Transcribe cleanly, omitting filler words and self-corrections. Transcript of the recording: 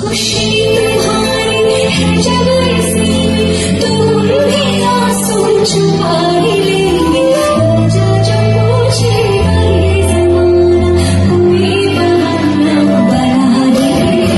खुशी तुम्हारी है जब इसी तुम भी आंसू छुपा ही लेंगे जो पूछे ये ज़माना कोई बहाना बना दे।